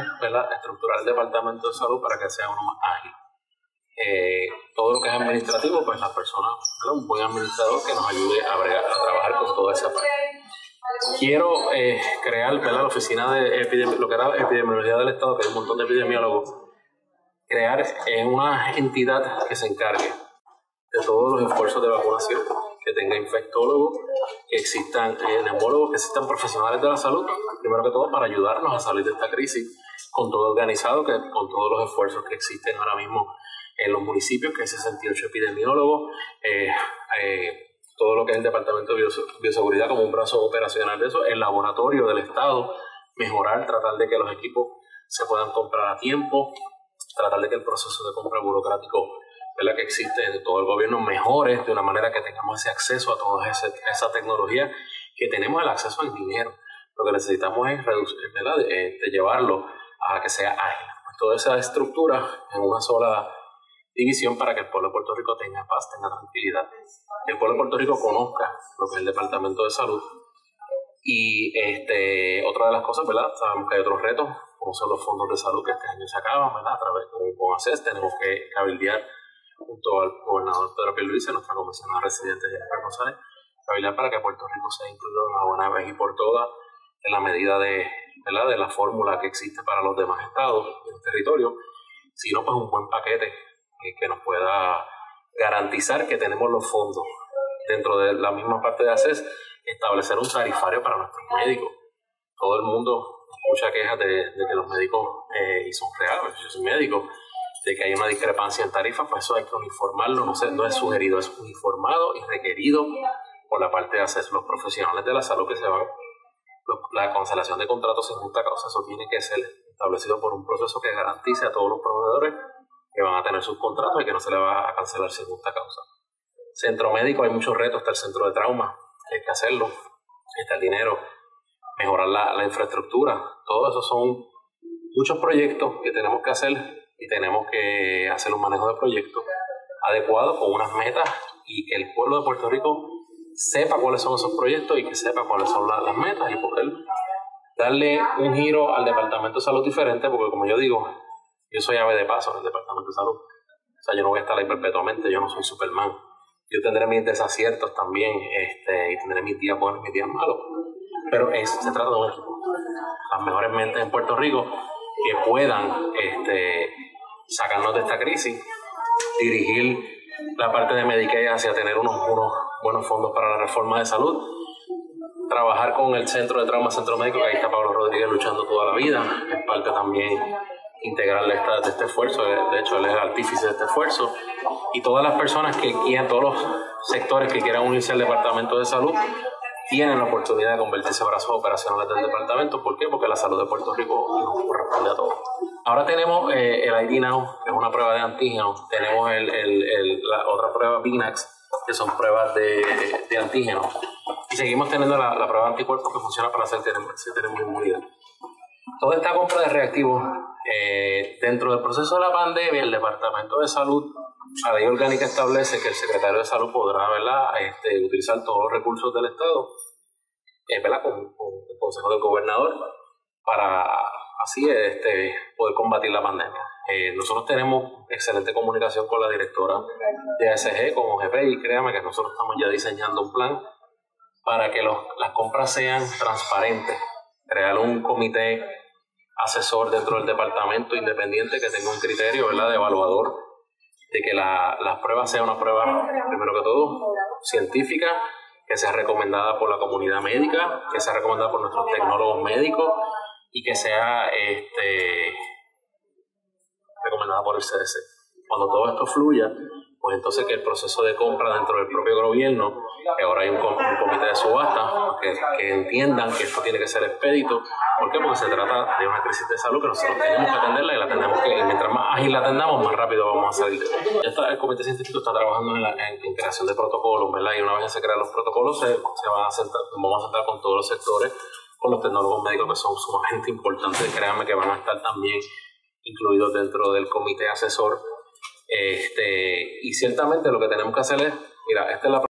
¿verdad?, estructurar el Departamento de Salud para que sea uno más ágil. Todo lo que es administrativo, pues la persona, ¿verdad?, un buen administrador que nos ayude a trabajar con toda esa parte. Quiero crear, ¿verdad?, la oficina de lo que era epidemiología del Estado, que hay un montón de epidemiólogos, crear una entidad que se encargue de todos los esfuerzos de vacunación, que tenga infectólogos, que existan neumólogos, que existan profesionales de la salud, primero que todo para ayudarnos a salir de esta crisis, con todo organizado, con todos los esfuerzos que existen ahora mismo en los municipios, que hay 68 epidemiólogos, todo lo que es el Departamento de Bioseguridad como un brazo operacional de eso, el laboratorio del Estado, mejorar, tratar de que los equipos se puedan comprar a tiempo, tratar de que el proceso de compra burocrático, ¿verdad?, que existe en todo el gobierno mejore de una manera que tengamos ese acceso a toda esa tecnología, que tenemos el acceso al dinero. Lo que necesitamos es reducir, ¿verdad?, de llevarlo a que sea ágil. Pues toda esa estructura en una sola división para que el pueblo de Puerto Rico tenga paz, tenga tranquilidad, que el pueblo de Puerto Rico conozca lo que es el Departamento de Salud. Y otra de las cosas, ¿verdad?, sabemos que hay otros retos, como son los fondos de salud que este año se acaban, ¿verdad?, a través con ACES tenemos que cabildear junto al gobernador Pedro Pierluisi, nuestra comisionada residente Jennifer González, cabildear para que Puerto Rico sea incluido de una buena vez y por todas en la medida ¿verdad?, de la fórmula que existe para los demás estados del territorio, sino pues un buen paquete que nos pueda garantizar que tenemos los fondos dentro de la misma parte de ACES, establecer un tarifario para nuestros médicos. Todo el mundo escucha quejas de que los médicos, y son reales, yo soy médico, de que hay una discrepancia en tarifas, pues eso hay que uniformarlo, no es sugerido, es uniformado y requerido por la parte de ACES. Los profesionales de la salud que se van, la cancelación de contratos sin justa causa, eso tiene que ser establecido por un proceso que garantice a todos los proveedores que van a tener sus contratos y que no se les va a cancelar sin justa causa. Centro médico, hay muchos retos, está el centro de trauma, hay que hacerlo, está el dinero, mejorar la infraestructura, todo eso son muchos proyectos que tenemos que hacer y tenemos que hacer un manejo de proyectos adecuado con unas metas y que el pueblo de Puerto Rico sepa cuáles son esos proyectos y que sepa cuáles son las metas y poder darle un giro al Departamento de Salud diferente, porque como yo digo, yo soy ave de paso en el Departamento de Salud. O sea, yo no voy a estar ahí perpetuamente, yo no soy Superman. Yo tendré mis desaciertos también, y tendré mis días buenos y mis días malos. Pero se trata de un equipo. Las mejores mentes en Puerto Rico que puedan sacarnos de esta crisis, dirigir la parte de Medicaid hacia tener unos buenos fondos para la reforma de salud, trabajar con el Centro de Trauma, Centro Médico, que ahí está Pablo Rodríguez luchando toda la vida, es parte también integral de este esfuerzo, de hecho él es el artífice de este esfuerzo, y todas las personas que quieran, todos los sectores que quieran unirse al Departamento de Salud, tienen la oportunidad de convertirse en brazos operacionales del departamento. ¿Por qué? Porque la salud de Puerto Rico nos corresponde a todos. Ahora tenemos el ID Now, que es una prueba de antígenos, tenemos la otra prueba BINAX, que son pruebas de antígenos, y seguimos teniendo la prueba de anticuerpos que funciona para hacer si tenemos inmunidad. Toda esta compra de reactivos, dentro del proceso de la pandemia, el Departamento de Salud, la ley orgánica establece que el secretario de Salud podrá, ¿verdad?, utilizar todos los recursos del Estado, ¿verdad?, con el consejo del gobernador, para así poder combatir la pandemia. Nosotros tenemos excelente comunicación con la directora de ASG, con OGP, y créame que nosotros estamos ya diseñando un plan para que las compras sean transparentes, crear un comité asesor dentro del departamento independiente que tenga un criterio, ¿verdad?, de evaluador, de que las pruebas sean una prueba, primero que todo, científica, que sea recomendada por la comunidad médica, que sea recomendada por nuestros tecnólogos médicos y que sea recomendada por el CDC. Cuando todo esto fluya, pues entonces que el proceso de compra dentro del propio gobierno, que ahora hay un comité de subasta, que entiendan que esto tiene que ser expedito. ¿Por qué? Porque se trata de una crisis de salud que nosotros tenemos que atenderla y mientras más ágil la atendamos, más rápido vamos a salir. El comité científico está trabajando en creación de protocolos, ¿verdad? Y una vez se crean los protocolos, vamos a sentar con todos los sectores, con los tecnólogos médicos que son sumamente importantes, y créanme que van a estar también incluidos dentro del comité asesor. Y ciertamente lo que tenemos que hacer es, mira, esta es la